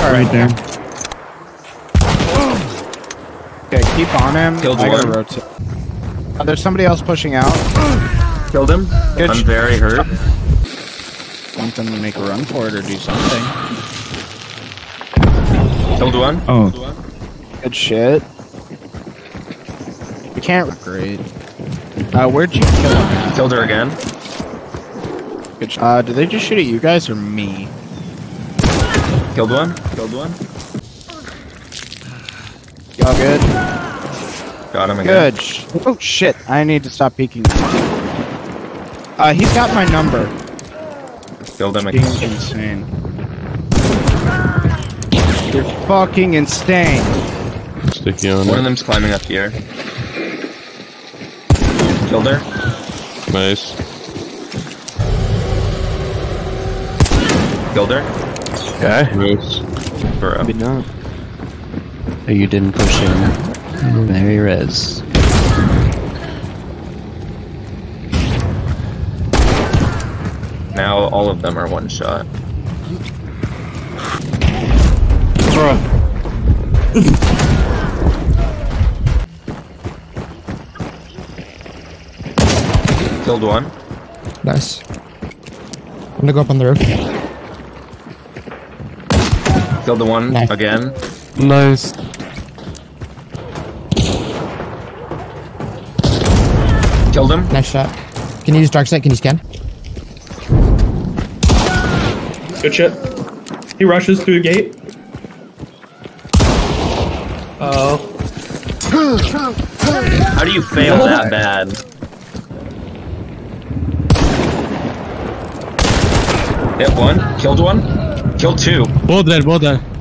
right there. Okay, keep on him. Killed I gotta one. rotate. There's somebody else pushing out. Killed him. Good I'm very hurt. Want them to make a run for it or do something. Killed one. Oh. Good shit. We can't. Great. Where'd you kill him at? Killed her again. Good did they just shoot at you guys or me? Killed one. Killed one. Y'all good? Got him again. Good. Oh shit! I need to stop peeking. He's got my number. Killed him Being again. insane. You're fucking insane. Sticky on One of it. them's climbing up here. Killed her. Nice. Killed her. Okay. Nice. Bro. Maybe not. Oh, you didn't push him. Very res. Now all of them are one shot. Killed one. Nice. I'm gonna go up on the roof. Killed the one Nice. again. Nice. Killed him. Nice shot. Can you use dark sight? Can you scan? Good shit. He rushes through the gate. Oh. How do you fail that bad? Hit one. Killed one. Killed two. Both dead, both dead.